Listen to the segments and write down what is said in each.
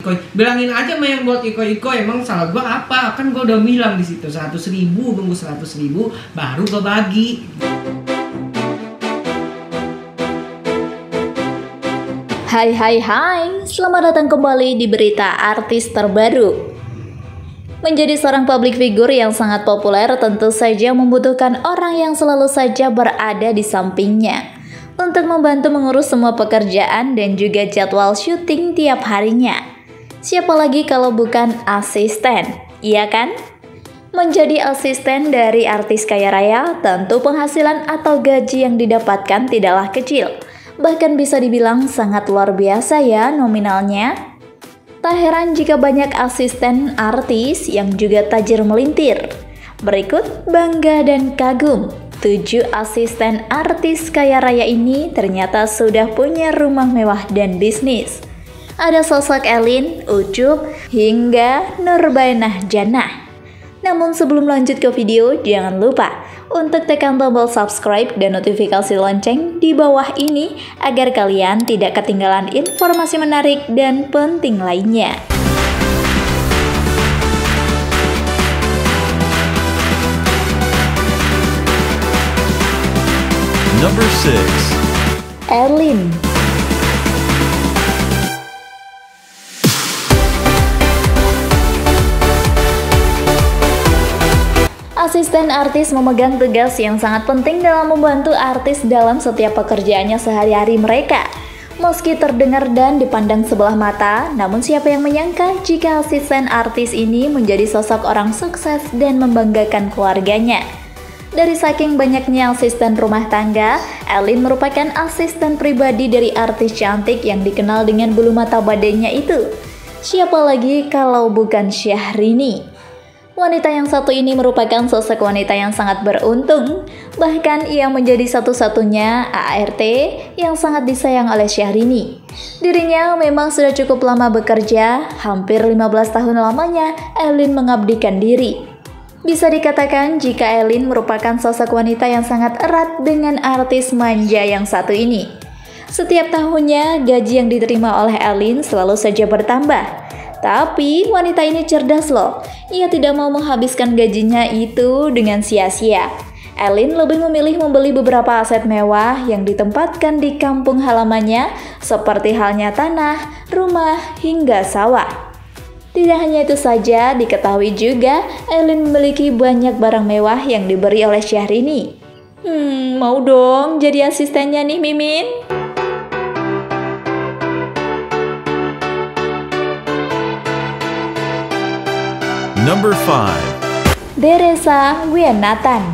Bilangin aja sama yang buat Iko, emang salah gua apa? Kan gua udah bilang di situ 100.000, nunggu 100.000 baru gua bagi. Hai, selamat datang kembali di berita artis terbaru. Menjadi seorang public figure yang sangat populer tentu saja membutuhkan orang yang selalu saja berada di sampingnya untuk membantu mengurus semua pekerjaan dan juga jadwal syuting tiap harinya. Siapa lagi kalau bukan asisten, iya kan? Menjadi asisten dari artis kaya raya, tentu penghasilan atau gaji yang didapatkan tidaklah kecil. Bahkan bisa dibilang sangat luar biasa ya nominalnya. Tak heran jika banyak asisten artis yang juga tajir melintir. Berikut bangga dan kagum, 7 asisten artis kaya raya ini ternyata sudah punya rumah mewah dan bisnis. Ada sosok Elin, Ucup, hingga Nurbainah Jannah. Namun sebelum lanjut ke video, jangan lupa untuk tekan tombol subscribe dan notifikasi lonceng di bawah ini agar kalian tidak ketinggalan informasi menarik dan penting lainnya. Number 6. Elin. Asisten artis memegang tugas yang sangat penting dalam membantu artis dalam setiap pekerjaannya sehari-hari mereka. Meski terdengar dan dipandang sebelah mata, namun siapa yang menyangka jika asisten artis ini menjadi sosok orang sukses dan membanggakan keluarganya. Dari saking banyaknya asisten rumah tangga, Elin merupakan asisten pribadi dari artis cantik yang dikenal dengan bulu mata badainya itu. Siapa lagi kalau bukan Syahrini? Wanita yang satu ini merupakan sosok wanita yang sangat beruntung. Bahkan ia menjadi satu-satunya ART yang sangat disayang oleh Syahrini. Dirinya memang sudah cukup lama bekerja, hampir 15 tahun lamanya Elin mengabdikan diri. Bisa dikatakan jika Elin merupakan sosok wanita yang sangat erat dengan artis manja yang satu ini. Setiap tahunnya gaji yang diterima oleh Elin selalu saja bertambah. Tapi wanita ini cerdas loh, ia tidak mau menghabiskan gajinya itu dengan sia-sia. Elin lebih memilih membeli beberapa aset mewah yang ditempatkan di kampung halamannya, seperti halnya tanah, rumah, hingga sawah. Tidak hanya itu saja, diketahui juga Elin memiliki banyak barang mewah yang diberi oleh Syahrini. Mau dong jadi asistennya nih Mimin? Number 5. Deresa Wianathan.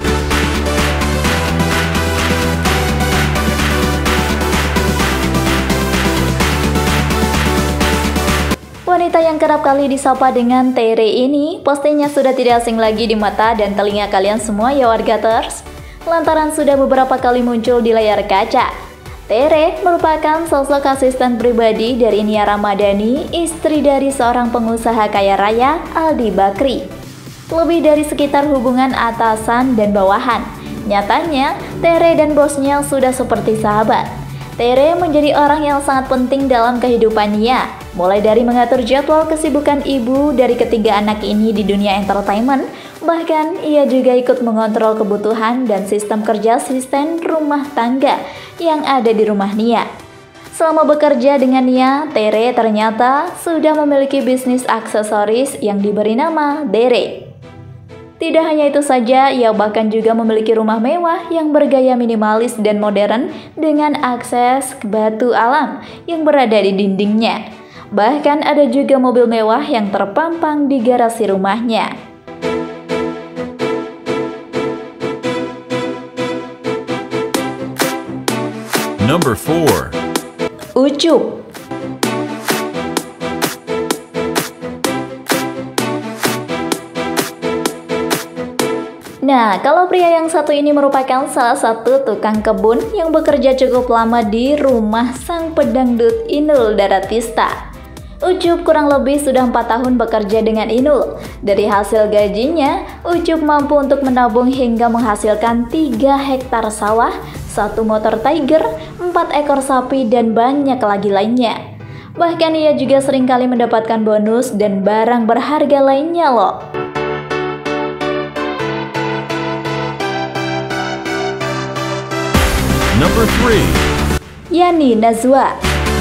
Wanita yang kerap kali disapa dengan Tere ini pastinya sudah tidak asing lagi di mata dan telinga kalian semua ya wargaters, lantaran sudah beberapa kali muncul di layar kaca. Tere merupakan sosok asisten pribadi dari Nia Ramadhani, istri dari seorang pengusaha kaya raya, Aldi Bakri. Lebih dari sekitar hubungan atasan dan bawahan. Nyatanya, Tere dan bosnya sudah seperti sahabat. Tere menjadi orang yang sangat penting dalam kehidupan Nia, mulai dari mengatur jadwal kesibukan ibu dari ketiga anak ini di dunia entertainment. Bahkan ia juga ikut mengontrol kebutuhan dan sistem kerja asisten rumah tangga yang ada di rumah Nia. Selama bekerja dengan Nia, Tere ternyata sudah memiliki bisnis aksesoris yang diberi nama Dere. Tidak hanya itu saja, ia bahkan juga memiliki rumah mewah yang bergaya minimalis dan modern dengan akses batu alam yang berada di dindingnya. Bahkan ada juga mobil mewah yang terpampang di garasi rumahnya. Number 4. Ucup. Nah, kalau pria yang satu ini merupakan salah satu tukang kebun yang bekerja cukup lama di rumah sang pedangdut Inul Daratista. Ucup kurang lebih sudah 4 tahun bekerja dengan Inul. Dari hasil gajinya, Ucup mampu untuk menabung hingga menghasilkan 3 hektar sawah, 1 motor Tiger, 4 ekor sapi, dan banyak lagi lainnya. Bahkan ia juga seringkali mendapatkan bonus dan barang berharga lainnya loh. Number 3. Yani Nazwa.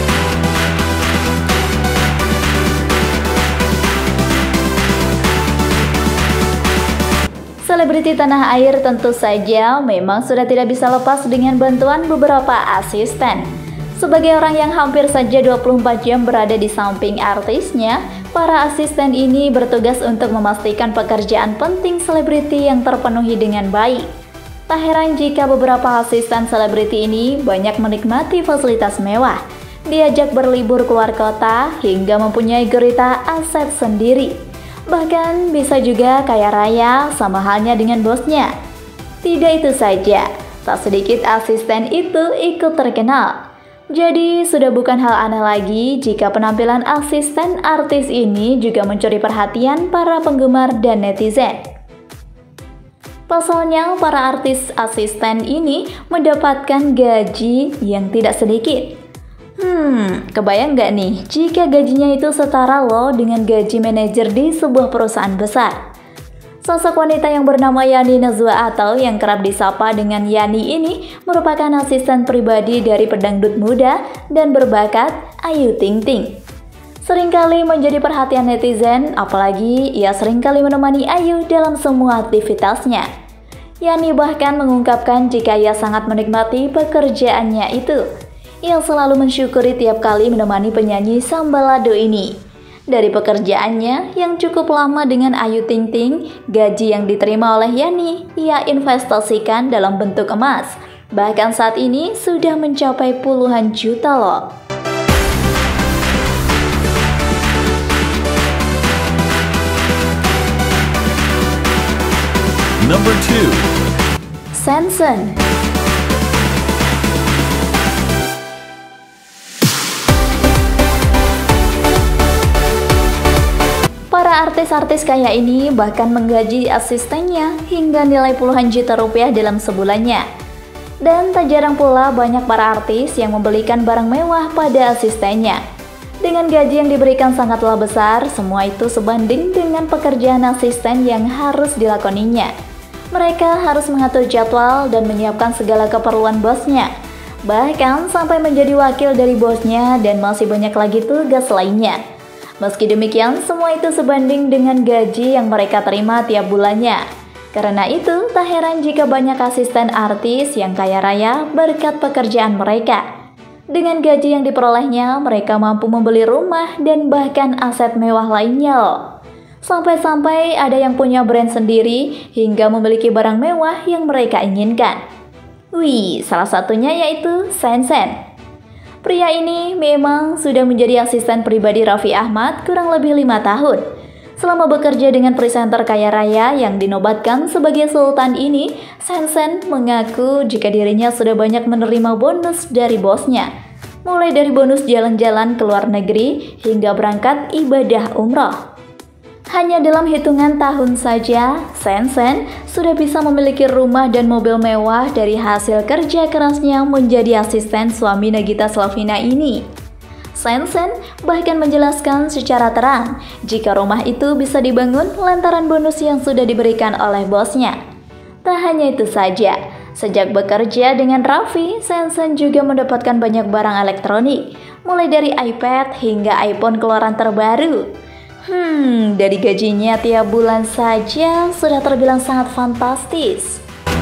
Selebriti tanah air tentu saja memang sudah tidak bisa lepas dengan bantuan beberapa asisten. Sebagai orang yang hampir saja 24 jam berada di samping artisnya, para asisten ini bertugas untuk memastikan pekerjaan penting selebriti yang terpenuhi dengan baik. Tak heran jika beberapa asisten selebriti ini banyak menikmati fasilitas mewah, diajak berlibur keluar kota, hingga mempunyai gurita aset sendiri. Bahkan bisa juga kaya raya sama halnya dengan bosnya. Tidak itu saja, tak sedikit asisten itu ikut terkenal. Jadi sudah bukan hal aneh lagi jika penampilan asisten artis ini juga mencuri perhatian para penggemar dan netizen. Pasalnya para artis asisten ini mendapatkan gaji yang tidak sedikit. Kebayang nggak nih jika gajinya itu setara loh dengan gaji manajer di sebuah perusahaan besar. Sosok wanita yang bernama Yani Nazwa atau yang kerap disapa dengan Yani ini merupakan asisten pribadi dari pedangdut muda dan berbakat Ayu Ting Ting. Seringkali menjadi perhatian netizen, apalagi ia seringkali menemani Ayu dalam semua aktivitasnya. Yani bahkan mengungkapkan jika ia sangat menikmati pekerjaannya itu. Ia selalu mensyukuri tiap kali menemani penyanyi Sambalado ini. Dari pekerjaannya yang cukup lama dengan Ayu Ting Ting, gaji yang diterima oleh Yani ia investasikan dalam bentuk emas. Bahkan saat ini sudah mencapai puluhan juta loh. Number 2. Sansan. Para artis-artis kaya ini bahkan menggaji asistennya hingga nilai puluhan juta rupiah dalam sebulannya. Dan tak jarang pula banyak para artis yang membelikan barang mewah pada asistennya. Dengan gaji yang diberikan sangatlah besar, semua itu sebanding dengan pekerjaan asisten yang harus dilakoninya. Mereka harus mengatur jadwal dan menyiapkan segala keperluan bosnya. Bahkan sampai menjadi wakil dari bosnya dan masih banyak lagi tugas lainnya. Meski demikian, semua itu sebanding dengan gaji yang mereka terima tiap bulannya. Karena itu, tak heran jika banyak asisten artis yang kaya raya berkat pekerjaan mereka. Dengan gaji yang diperolehnya, mereka mampu membeli rumah dan bahkan aset mewah lainnya loh. Sampai-sampai ada yang punya brand sendiri hingga memiliki barang mewah yang mereka inginkan. Wih, salah satunya yaitu Sansan. Pria ini memang sudah menjadi asisten pribadi Raffi Ahmad kurang lebih 5 tahun. Selama bekerja dengan presenter kaya raya yang dinobatkan sebagai sultan ini, Sansan mengaku jika dirinya sudah banyak menerima bonus dari bosnya. Mulai dari bonus jalan-jalan ke luar negeri hingga berangkat ibadah umroh. Hanya dalam hitungan tahun saja, Sansan sudah bisa memiliki rumah dan mobil mewah dari hasil kerja kerasnya menjadi asisten suami Nagita Slavina ini. Sansan bahkan menjelaskan secara terang jika rumah itu bisa dibangun lantaran bonus yang sudah diberikan oleh bosnya. Tak hanya itu saja, sejak bekerja dengan Raffi, Sansan juga mendapatkan banyak barang elektronik, mulai dari iPad hingga iPhone keluaran terbaru. Dari gajinya tiap bulan saja sudah terbilang sangat fantastis.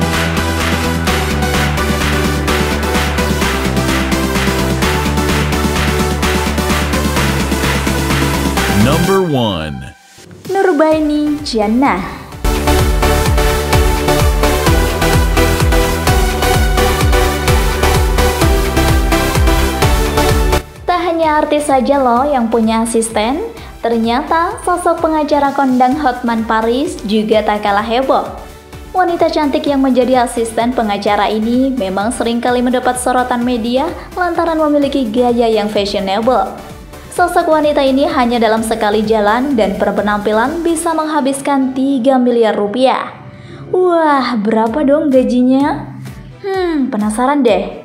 Number 1. Nurbaini Jannah. Tak hanya artis saja loh yang punya asisten, ternyata sosok pengacara kondang Hotman Paris juga tak kalah heboh. Wanita cantik yang menjadi asisten pengacara ini memang seringkali mendapat sorotan media lantaran memiliki gaya yang fashionable. Sosok wanita ini hanya dalam sekali jalan dan berpenampilan bisa menghabiskan 3 miliar rupiah. Wah, berapa dong gajinya? Penasaran deh.